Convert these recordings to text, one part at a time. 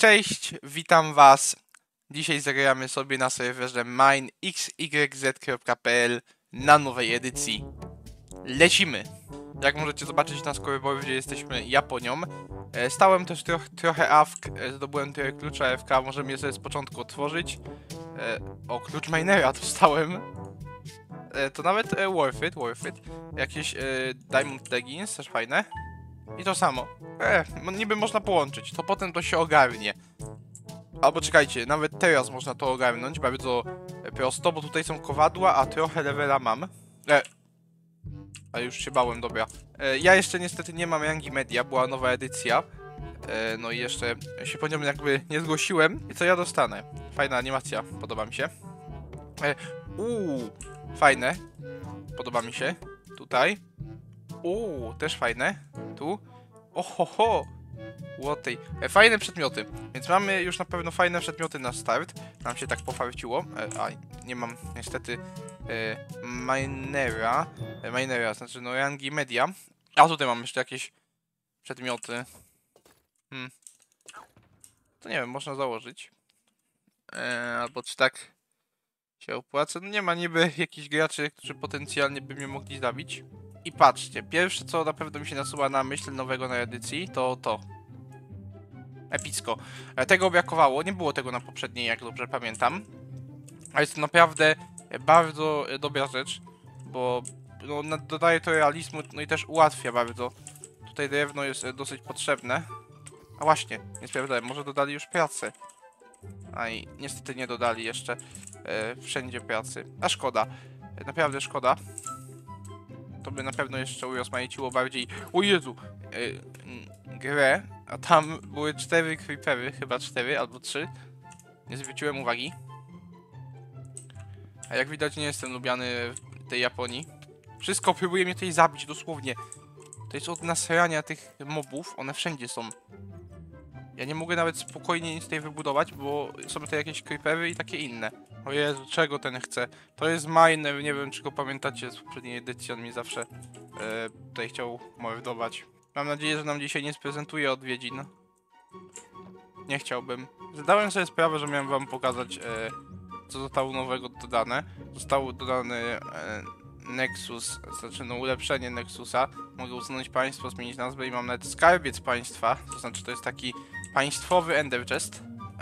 Cześć, witam was. Dzisiaj zagramy sobie na serwerze minexyz.pl na nowej edycji. Lecimy! Jak możecie zobaczyć na scoreboardzie jesteśmy Japonią. Stałem też trochę AFK, zdobyłem trochę klucza AFK, możemy je sobie z początku otworzyć. O, klucz minera dostałem. To nawet worth it. Jakieś diamond leggings, też fajne. I to samo. Niby można połączyć, to potem to się ogarnie. Albo czekajcie, nawet teraz można to ogarnąć bardzo prosto, bo tutaj są kowadła, a trochę levela mam. A już się bałem, dobra. Ja jeszcze niestety nie mam rangi media, była nowa edycja. No i jeszcze się po nią jakby nie zgłosiłem. I co ja dostanę? Fajna animacja, podoba mi się. Fajne. Podoba mi się. Tutaj. Też fajne. Tu. Ohoho! Łotej. Fajne przedmioty. Więc mamy już na pewno fajne przedmioty na start. Nam się tak pofarciło. Nie mam niestety minera, znaczy no rangi media. A tutaj mam jeszcze jakieś przedmioty. To nie wiem, można założyć. Albo czy tak się opłaca. No nie ma niby jakichś graczy, którzy potencjalnie by mnie mogli zabić. I patrzcie, pierwsze co na pewno mi się nasuwa na myśl nowego na edycji, to to. Epicko. Tego brakowało, nie było tego na poprzedniej, jak dobrze pamiętam. A jest to naprawdę bardzo dobra rzecz, bo no, dodaje to realizmu, no i też ułatwia bardzo. Tutaj drewno jest dosyć potrzebne. A właśnie, nie sprawdzałem, może dodali już pracę. A i niestety nie dodali jeszcze wszędzie pracy. A szkoda, naprawdę szkoda. To by na pewno jeszcze urozmaiciło bardziej, o Jezu, grę. A tam były 4 creepery, chyba 4 albo 3. Nie zwróciłem uwagi. A jak widać nie jestem lubiany w tej Japonii. Wszystko próbuje mnie tutaj zabić, dosłownie. To jest od nasrania tych mobów, one wszędzie są. Ja nie mogę nawet spokojnie nic tutaj wybudować, bo są tutaj jakieś creepery i takie inne. O Jezu, czego ten chce? To jest miner, nie wiem czy go pamiętacie z poprzedniej edycji, on mi zawsze tutaj chciał mordować. Mam nadzieję, że nam dzisiaj nie sprezentuje odwiedzin. Nie chciałbym. Zdałem sobie sprawę, że miałem wam pokazać, co zostało nowego dodane. Został dodany Nexus, znaczy no ulepszenie Nexusa. Mogę usunąć państwo, zmienić nazwę i mam nawet skarbiec państwa. To znaczy to jest taki państwowy Ender Chest.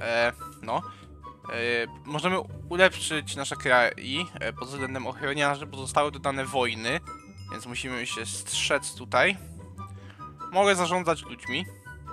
Możemy ulepszyć nasze kraj pod względem ochroniarzy, bo zostały dodane wojny. Więc musimy się strzec tutaj. Mogę zarządzać ludźmi.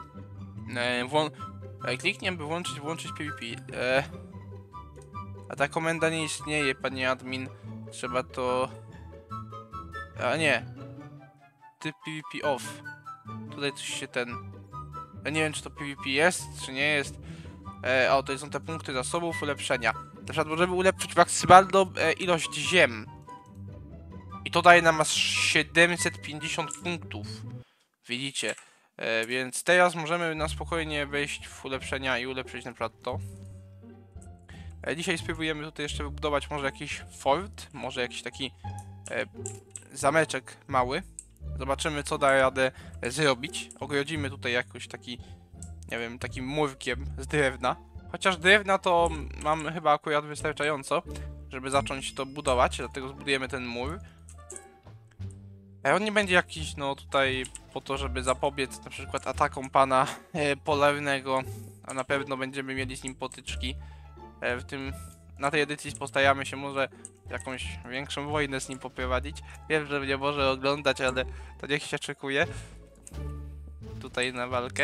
Kliknij, by włączyć PvP. A ta komenda nie istnieje, panie admin. Trzeba to... A nie. Typ PvP off. Tutaj coś się ten... Ja nie wiem, czy to PvP jest, czy nie jest. O, to są te punkty zasobów ulepszenia. Na przykład możemy ulepszyć maksymalną ilość ziem. I to daje nam aż 750 punktów. Widzicie? Więc teraz możemy na spokojnie wejść w ulepszenia i ulepszyć na przykład to. Dzisiaj spróbujemy tutaj jeszcze wybudować może jakiś fort, może jakiś taki zameczek mały. Zobaczymy co da radę zrobić. Ogrodzimy tutaj jakoś taki, nie wiem, takim murkiem z drewna. Chociaż drewna to mam chyba akurat wystarczająco, żeby zacząć to budować, dlatego zbudujemy ten mur. On nie będzie jakiś, no tutaj po to, żeby zapobiec na przykład atakom pana polarnego, a na pewno będziemy mieli z nim potyczki. Na tej edycji postaramy się może jakąś większą wojnę z nim poprowadzić. Wiem, że mnie może oglądać, ale to niech się szykuje tutaj na walkę.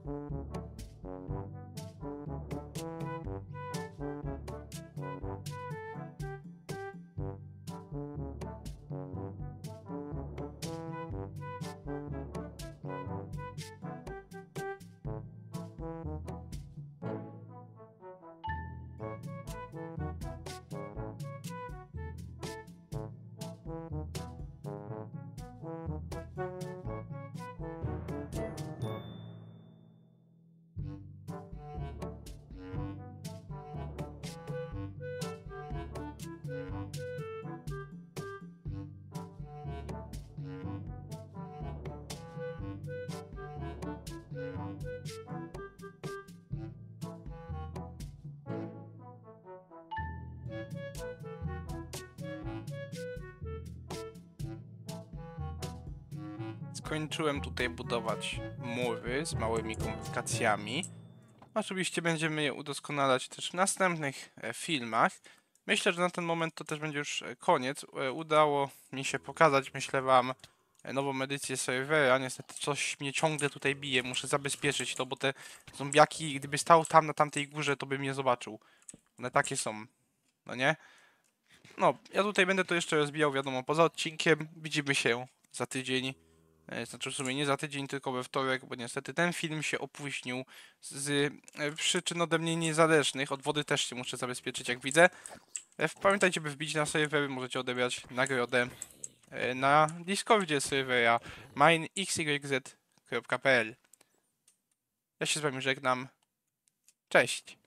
Skończyłem tutaj budować mury z małymi komplikacjami. Oczywiście będziemy je udoskonalać też w następnych filmach. Myślę, że na ten moment to też będzie już koniec. Udało mi się pokazać, myślę wam, nową edycję serwera. Niestety coś mnie ciągle tutaj bije, muszę zabezpieczyć to, bo te zombiaki, gdyby stał tam na tamtej górze, to by mnie zobaczył. One takie są, no nie? No, ja tutaj będę to jeszcze rozbijał, wiadomo, poza odcinkiem. Widzimy się za tydzień. Znaczy w sumie nie za tydzień, tylko we wtorek, bo niestety ten film się opóźnił z przyczyn ode mnie niezależnych. Od wody też się muszę zabezpieczyć, jak widzę. Pamiętajcie, by wbić na serwery, możecie odebrać nagrodę na Discordzie serwera minexyz.pl. Ja się z wami żegnam. Cześć!